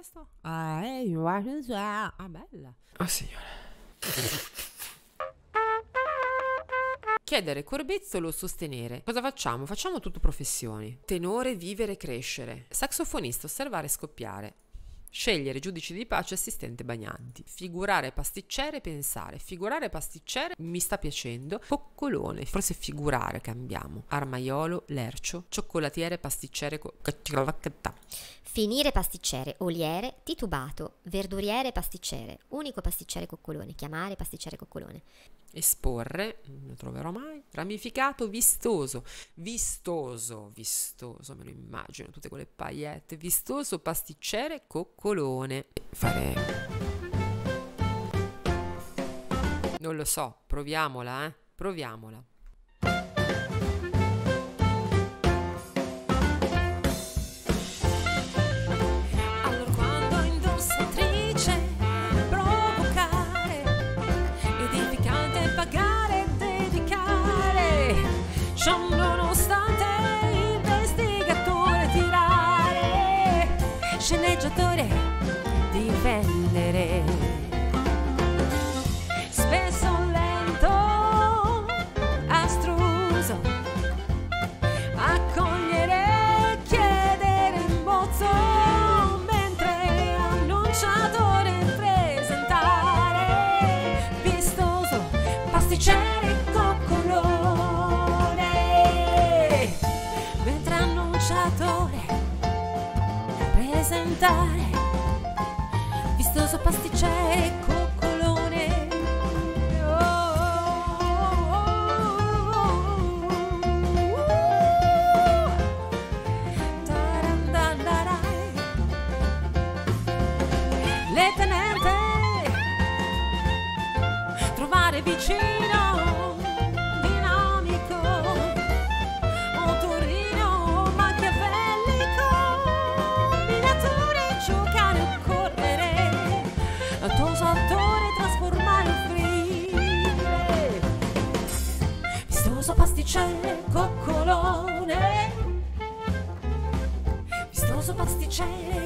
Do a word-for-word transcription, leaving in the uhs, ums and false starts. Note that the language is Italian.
questo? Ah, eh, ah, bella. Ah, signore. Chiedere, corbezzolo o sostenere. Cosa facciamo? Facciamo tutto professioni. Tenore, vivere, crescere. Saxofonista, osservare, scoppiare. Scegliere, giudice di pace, assistente, bagnanti. Figurare, pasticcere, pensare. Figurare, pasticcere, mi sta piacendo. Coccolone, forse figurare, cambiamo. Armaiolo, lercio. Cioccolatiere, pasticcere, co- Finire pasticcere, oliere, titubato, verduriere, pasticcere, unico pasticcere coccolone, chiamare pasticcere coccolone. Esporre, non lo troverò mai. Ramificato, vistoso. Vistoso, vistoso, me lo immagino, tutte quelle paillette. Vistoso, pasticcere, coccolone. Fare... Non lo so, proviamola, eh. Proviamola. Sceneggiatore, difendere, spesso lento, astruso, accogliere, chiedere in bozzo, mentre annunciatore presentare, vistoso, pasticcere, coccolone, mentre annunciatore presentare, vistoso, pasticcere, coccolone. Oh, oh, oh, oh. Tarandandarai. Le tenente, trovare vicino, dinamico, Otorino, machiavellico, giocare o correre, toso attore, trasformare o offrire, vistoso, pasticcere, coccolone, vistoso, pasticcere,